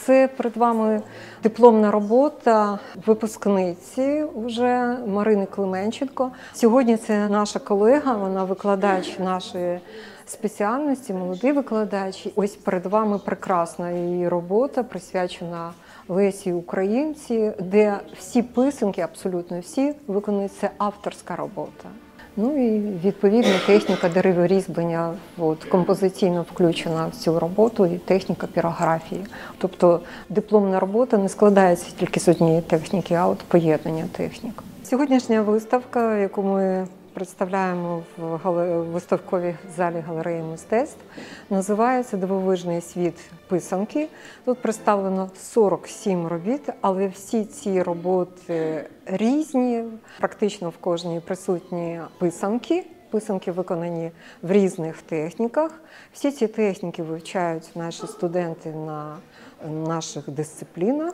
Це перед вами дипломна робота випускниці вже Марини Клименченко. Сьогодні це наша колега, вона викладач нашої спеціальності, молодий викладач. Ось перед вами прекрасна її робота, присвячена Лесі Українці, де всі писанки, абсолютно всі, виконують, це авторська робота. Ну і відповідно техніка дереворізьблення композиційно включена в цю роботу, і техніка пірографії. Тобто дипломна робота не складається тільки з однієї техніки, а от поєднання технік. Сьогоднішня виставка, яку ми представляємо в виставковій залі галереї мистецтв, називається «Дивовижний світ писанки». Тут представлено 47 робіт, але всі ці роботи різні, практично в кожній присутні писанки. Писанки виконані в різних техніках. Всі ці техніки вивчають наші студенти на наших дисциплінах.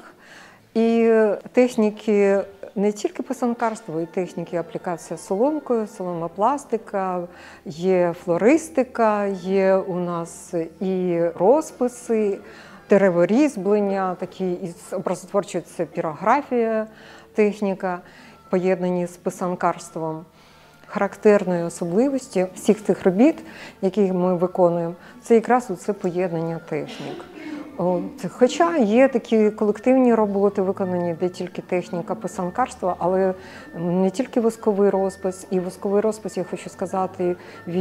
І техніки не тільки писанкарства, і техніки аплікація соломкою, соломопластика, є флористика, є у нас і розписи, дереворізьблення, такі із образотворчої – це пірографія, техніка, поєднані з писанкарством. Характерною особливістю всіх цих робіт, які ми виконуємо, це якраз оце поєднання технік. Хоча є такі колективні роботи, виконані, де тільки техніка писанкарства, але не тільки восковий розпис. І восковий розпис, я хочу сказати,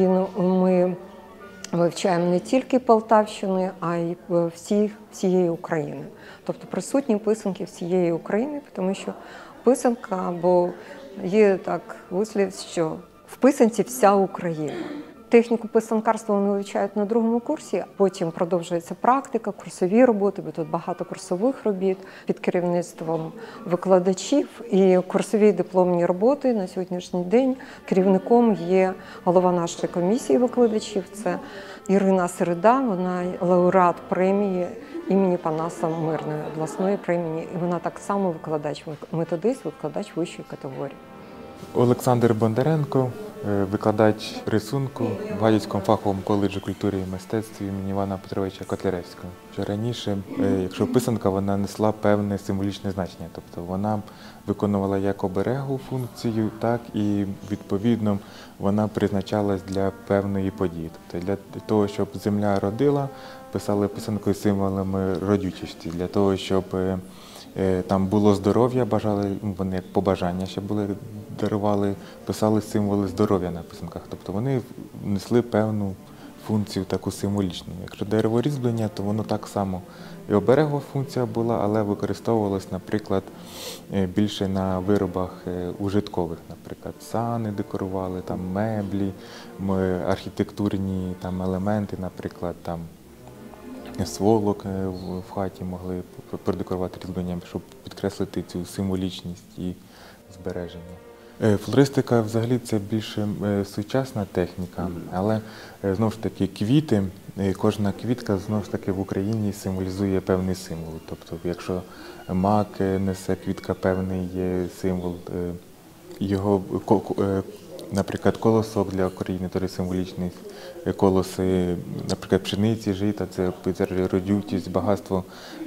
ми вивчаємо не тільки Полтавщини, а й всієї України. Тобто присутні писанки всієї України, тому що писанка, бо є так вислів, що в писанці вся Україна. Техніку писанкарства вони вивчають на другому курсі, потім продовжується практика, курсові роботи, бо тут багато курсових робіт під керівництвом викладачів. І курсові дипломні роботи на сьогоднішній день керівником є голова нашої комісії викладачів, це Ірина Середа, вона лауреат премії імені Панаса Мирної, обласної премії. І вона так само викладач-методист, викладач вищої категорії. Олександр Бондаренко, викладач рисунку в Гадяцькому фаховому коледжі культури і мистецтв імені Івана Петровича Котляревського. Раніше, якщо писанка, вона несла певне символічне значення, тобто вона виконувала як оберегу функцію, так і відповідно вона призначалась для певної події. Тобто для того, щоб земля родила, писали писанкою символами родючості, для того, щоб там було здоров'я, бажали, вони як побажання ще були, дарували, писали символи здоров'я на писанках. Тобто вони несли певну функцію таку символічну. Якщо дереворізьблення, то воно так само і оберегова функція була, але використовувалось, наприклад, більше на виробах ужиткових. Наприклад, сани декорували, там меблі, архітектурні там елементи, наприклад, там сволок в хаті могли продекорувати різьбленням, щоб підкреслити цю символічність і збереження. Флористика взагалі це більше сучасна техніка, але знову ж таки квіти, кожна квітка знову ж таки в Україні символізує певний символ. Тобто якщо мак несе квітка певний символ, його, наприклад, колосок для України, теж символічний, колоси, наприклад, пшениці, жита, це родючість, багатство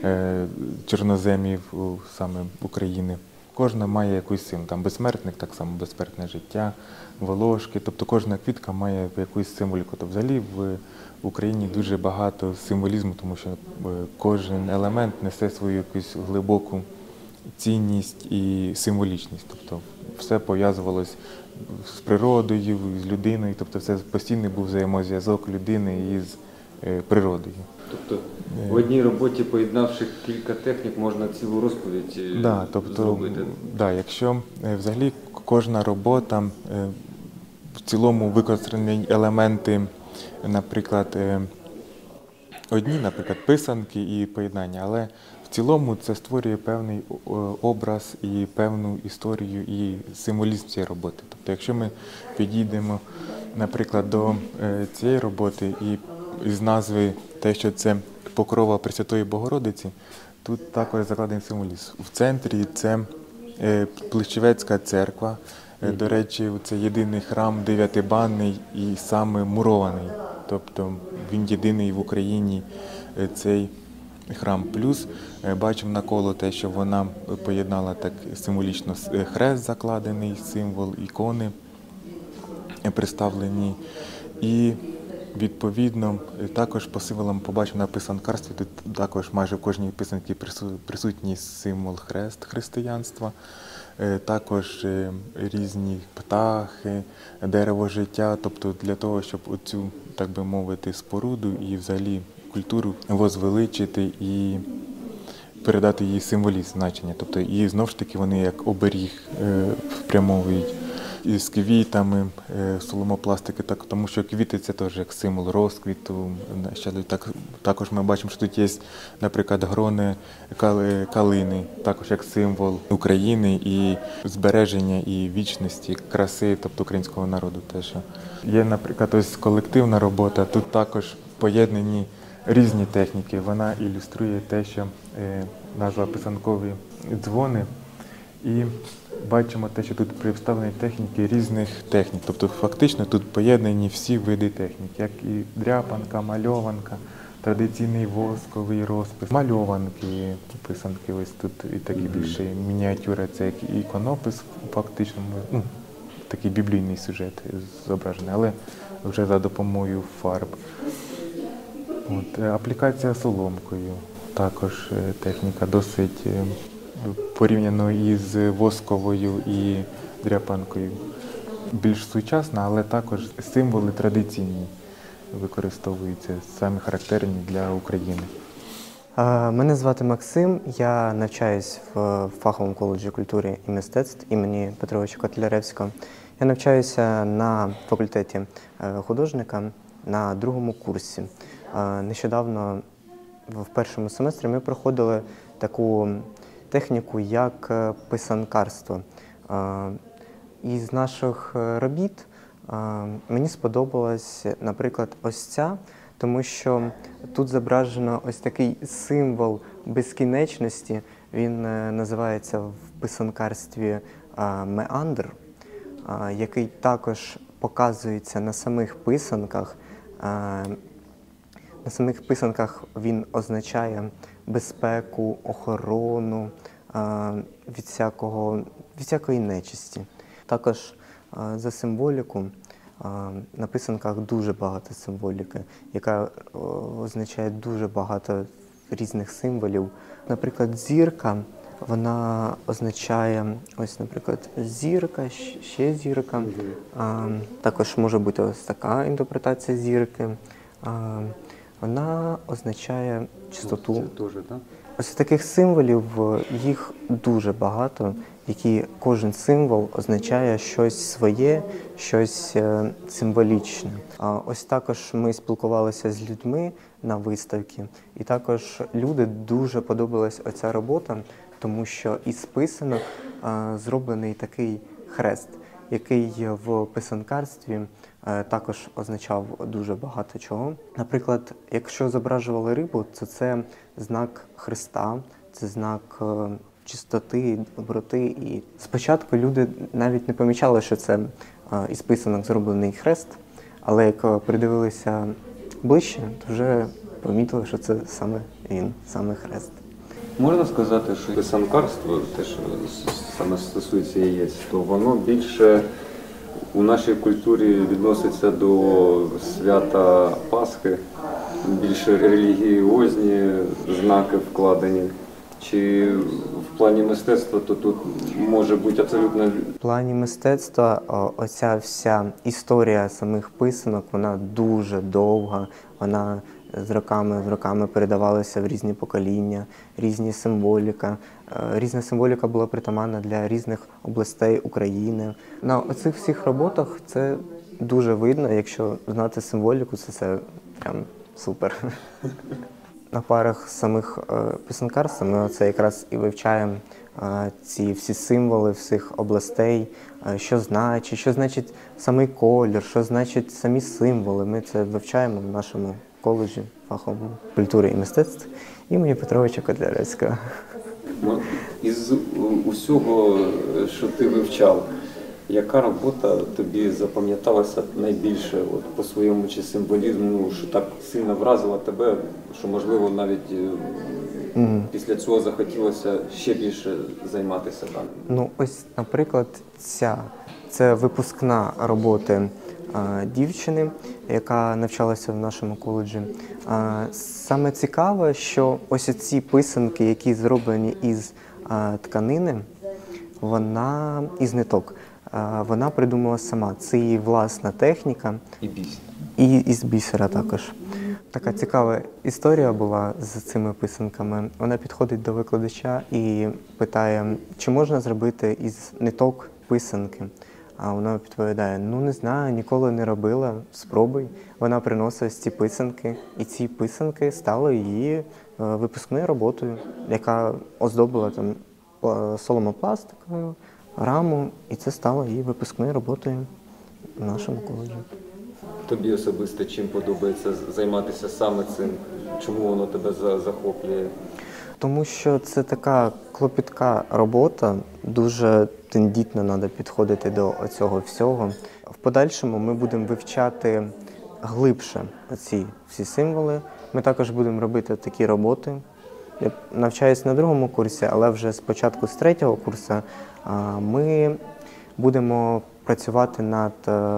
чорноземів саме України. Кожна має якусь символ. Там безсмертник, так само безсмертне життя, волошки, тобто кожна квітка має якусь символіку. Тобто взагалі в Україні дуже багато символізму, тому що кожен елемент несе свою якусь глибоку цінність і символічність. Тобто все пов'язувалось з природою, з людиною, тобто це постійний був взаємозв'язок людини із природою. Тобто в одній роботі, поєднавши кілька технік, можна цілу розповідь зробити? Так, якщо взагалі кожна робота, в цілому використані елементи, наприклад, одні, наприклад, писанки і поєднання, але в цілому це створює певний образ і певну історію і символізм цієї роботи. Тобто якщо ми підійдемо, наприклад, до цієї роботи і з назви те, що це покрова Пресвятої Богородиці, тут також закладений символізм. В центрі це Плещевецька церква, до речі, це єдиний храм дев'ятибанний і саме мурований. Тобто він єдиний в Україні цей храм. Плюс бачимо навколо те, що вона поєднала так символічно хрест закладений, символ, ікони представлені. І відповідно також по символам побачимо на писанкарстві, тут також майже в кожній писанці присутній символ хрест християнства. Також різні птахи, дерево життя, тобто для того, щоб оцю, так би мовити, споруду і взагалі культуру возвеличити і передати їй символізм, значення. Тобто і знову ж таки вони як оберіг спрямовують з квітами, соломопластики, тому що квіти – це теж як символ розквіту. Також ми бачимо, що тут є, наприклад, грони калини, також як символ України і збереження і вічності, краси, тобто українського народу теж. Є, наприклад, ось колективна робота, тут також поєднані різні техніки. Вона ілюструє те, що назва писанкові дзвони. І бачимо те, що тут представлені техніки різних технік. Тобто фактично тут поєднані всі види технік, як і дряпанка, мальованка, традиційний восковий розпис, мальованки, писанки, ось тут і такі більше мініатюри, це як іконопис фактично, такий біблійний сюжет зображений, але вже за допомогою фарб. Аплікація соломкою, також техніка досить порівняно із восковою і дряпанкою. Більш сучасна, але також символи традиційні використовуються, самі характерні для України. Мене звати Максим, я навчаюсь в фаховому коледжі культури і мистецтв імені Петровича Котляревського. Я навчаюся на факультеті художника на 2-му курсі. Нещодавно в 1-му семестрі ми проходили таку техніку, як писанкарство. Із наших робіт мені сподобалась, наприклад, ось ця, тому що тут зображено ось такий символ безкінечності, він називається в писанкарстві меандр, який також показується на самих писанках. На самих писанках він означає безпеку, охорону від всякої нечисті. Також за символіку на писанках дуже багато символіки, яка означає дуже багато різних символів. Наприклад, зірка, вона означає, ось, наприклад, зірка, ще зірка. Також може бути ось така інтерпретація зірки. Вона означає чистоту. Це теж, так? Ось таких символів, їх дуже багато, які кожен символ означає щось своє, щось символічне. Ось також ми спілкувалися з людьми на виставці, і також люди дуже подобалась оця робота, тому що із писанок зроблений такий хрест, який в писанкарстві також означав дуже багато чого. Наприклад, якщо зображували рибу, то це знак Христа, це знак чистоти, доброти. І спочатку люди навіть не помічали, що це із писанок зроблений хрест, але як придивилися ближче, то вже помітили, що це саме він, саме хрест. Можна сказати, що писанкарство, те, що саме стосується яєць, то воно більше у нашій культурі відноситься до свята Пасхи, більше релігіозні знаки вкладені. Чи в плані мистецтва, то тут може бути абсолютно... В плані мистецтва оця вся історія самих писанок, вона дуже довга, вона з роками передавалася в різні покоління, різні символіка. Різна символіка була притаманна для різних областей України. На оцих всіх роботах це дуже видно, якщо знати символіку, це прям супер. На парах самих писанкарств ми оце якраз і вивчаємо ці всі символи всіх областей, що значить самий колір, що значить самі символи. Ми це вивчаємо в нашому коледжі фаховому культури і мистецтв імені Петровича Котляревського. Із усього, що ти вивчав, Яка робота тобі запам'яталася найбільше от, по своєму чи символізму, ну, що так сильно вразила тебе, що, можливо, навіть після цього захотілося ще більше займатися даним? Ну, ось, наприклад, це випускна роботи дівчини, яка навчалася в нашому коледжі. Саме цікаве, що ось ці писанки, які зроблені із тканини, вона із ниток, вона придумала сама. Це її власна техніка. І бісер. І із бісера також. Така цікава історія була з цими писанками. Вона підходить до викладача і питає, чи можна зробити із ниток писанки. А вона відповідає, ну не знаю, ніколи не робила, спробуй. Вона приносить ці писанки, і ці писанки стали її випускною роботою, яка оздобила там соломопластикою, раму, і це стало її випускною роботою в нашому коледжі. Тобі особисто чим подобається займатися саме цим? Чому воно тебе захоплює? Тому що це така клопітка робота, дуже тендітно треба підходити до цього всього. В подальшому ми будемо вивчати глибше ці всі символи. Ми також будемо робити такі роботи. Я навчаюсь на другому курсі, але вже спочатку з третього курсу ми будемо працювати над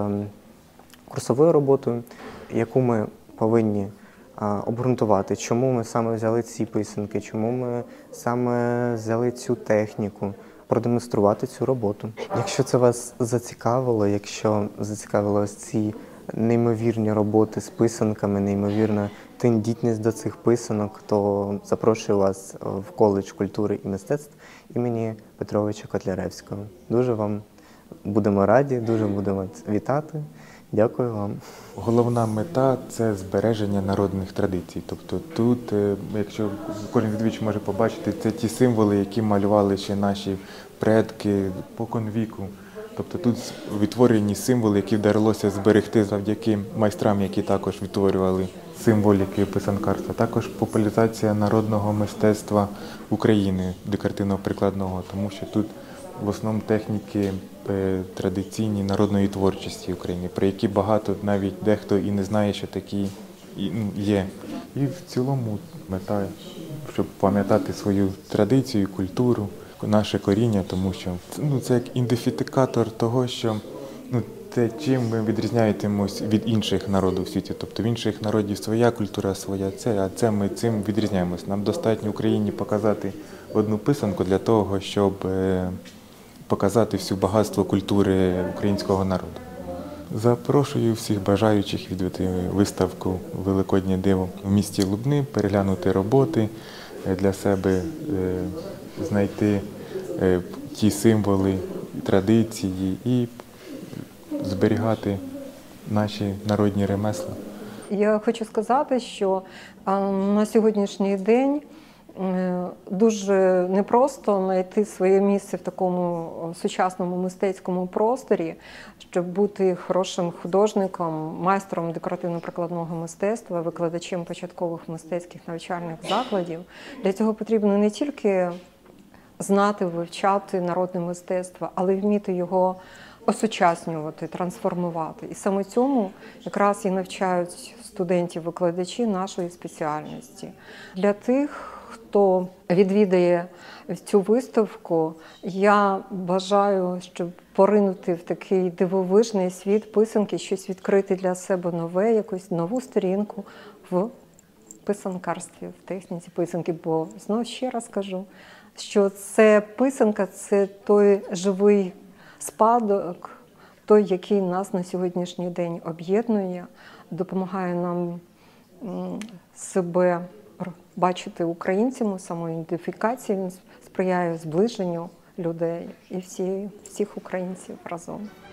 курсовою роботою, яку ми повинні обґрунтувати, чому ми саме взяли ці писанки, чому ми саме взяли цю техніку, продемонструвати цю роботу. Якщо це вас зацікавило, якщо зацікавило ось ці неймовірні роботи з писанками, неймовірна тендітність до цих писанок, то запрошую вас в коледж культури і мистецтв імені Петровича Котляревського. Дуже вам будемо раді, дуже будемо вітати. Дякую вам. Головна мета – це збереження народних традицій. Тобто тут, якщо кожен відвідувач може побачити, це ті символи, які малювали ще наші предки споконвіку. Тобто тут відтворені символи, які вдалося зберегти завдяки майстрам, які також відтворювали символіки писанкарства. Також популяризація народного мистецтва України, декоративно-прикладного, тому що тут в основному техніки традиційні народної творчості України, про які багато навіть дехто і не знає, що такі є. І в цілому мета, щоб пам'ятати свою традицію, культуру, наше коріння, тому що це як ідентифікатор того, що те, чим ми відрізняємось від інших народів у світі. Тобто в інших народів своя культура, своя а це ми цим відрізняємось. Нам достатньо Україні показати одну писанку для того, щоб показати всю багатство культури українського народу. Запрошую всіх бажаючих відвідати виставку «Великоднє диво» в місті Лубни, переглянути роботи для себе, знайти ті символи, традиції і зберігати наші народні ремесла. Я хочу сказати, що на сьогоднішній день дуже непросто знайти своє місце в такому сучасному мистецькому просторі, щоб бути хорошим художником, майстром декоративно-прикладного мистецтва, викладачем початкових мистецьких навчальних закладів. Для цього потрібно не тільки знати, вивчати народне мистецтво, але й вміти його осучаснювати, трансформувати. І саме цьому якраз і навчають студентів-викладачі нашої спеціальності. Для тих, хто відвідає цю виставку, я бажаю, щоб поринути в такий дивовижний світ писанки, щось відкрити для себе нове, якусь нову сторінку в писанкарстві, в техніці писанки. Бо, знову ще раз кажу, що це писанка – це той живий спадок, той, який нас на сьогоднішній день об'єднує, допомагає нам себе бачити українцями, самоідентифікації, він сприяє зближенню людей і всіх українців разом.